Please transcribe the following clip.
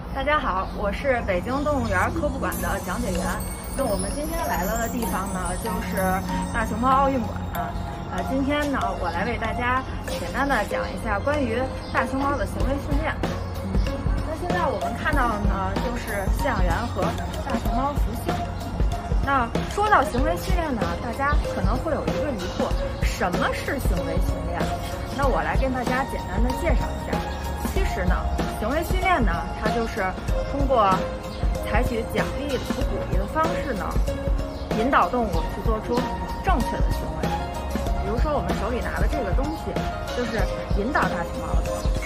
大家好，我是北京动物园科普馆的讲解员。那我们今天来到的地方呢，就是大熊猫奥运馆。今天呢，我来为大家简单的讲一下关于大熊猫的行为训练。那现在我们看到的呢，就是饲养员和大熊猫伏羲。那说到行为训练呢，大家可能会有一个疑惑，什么是行为训练？那我来跟大家简单的介绍一下。其实呢，行为训练呢，它就是通过采取奖励和鼓励的方式呢，引导动物去做出正确的行为。比如说我们手里拿的这个东西，就是引导大熊猫